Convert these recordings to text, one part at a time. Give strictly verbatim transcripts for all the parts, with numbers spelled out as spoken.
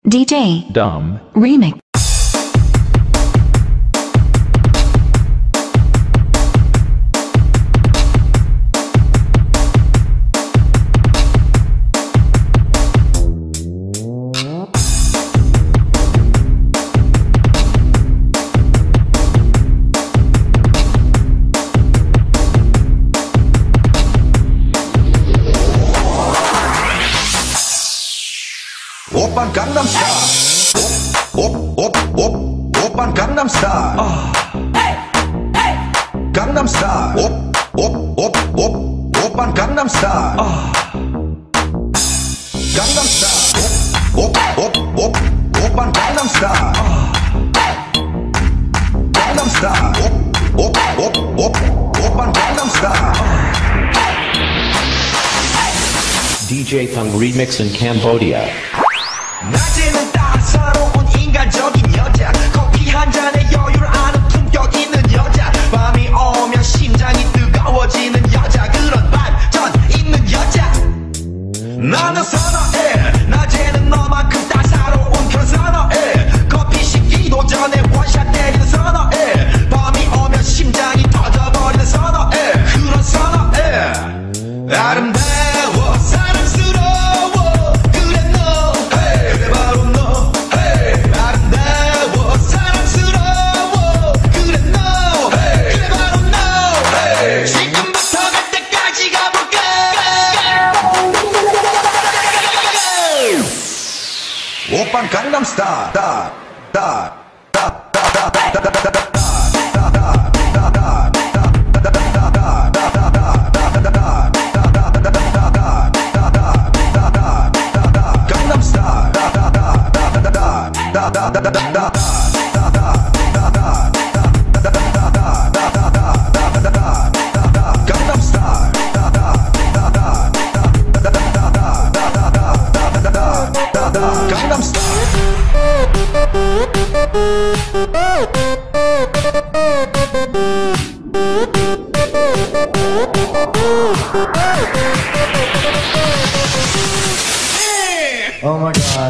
디제이 Dumb Remix. 오빤 강남스타일 오오오오 오빤 강남스타일 강남스타일 오오오오 오빤 강남스타일 강남스타일 오오오오 오빤 강남스타일 강남스타일 오오오오 오빤 강남스타일 디제이 Thung Remix in Cambodia. 낮에는 따사로운 인간적인 여자, 커피 한 잔에 여유를 아는 품격 있는 여자, 밤이 오면 심장이 뜨거워지는 여자, 그런 반전 있는 여자 나는 선호해. 낮에는 너만큼 따사로운 그런 선호해. 커피 식기도 전에 원샷 때리는 선호해. 밤이 오면 심장이 터져버리는 선호해. 그런 선호해. 아름다워 사랑스러워 그래 너 그래 바로 너 아름다워 사랑스러워 그래 너 그래 바로 너 지금부터 갈 때까지 가볼까. 오빤 강남스타일 Oh my god.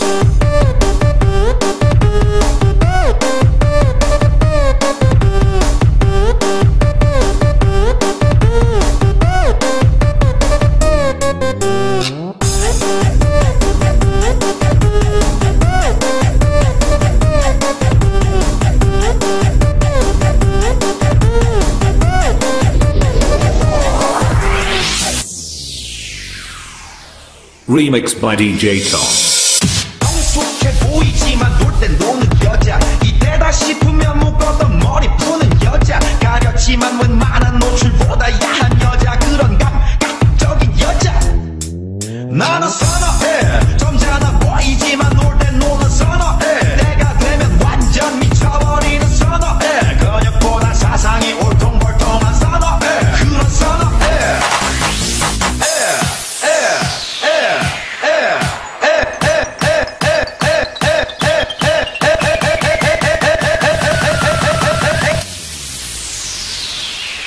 Remix by 디제이 Thung. 성숙해 보이지만 놀 땐 노는 여자, 이때다 싶으면 묶었던 머리 푸는 여자, 가렸지만 웬만한 노출보다 야한 여자, 그런 감각적인 여자 나는 선호해. 점잖아 보이지만 놀 땐 노는 선호해. 내가 되면 완전 미쳐버리는 선호해. 근육보다 사상이 울퉁불퉁한 선호해. 그런 선호해.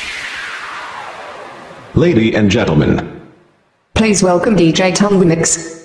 Ladies and gentlemen, Please welcome 디제이 Thung Remix.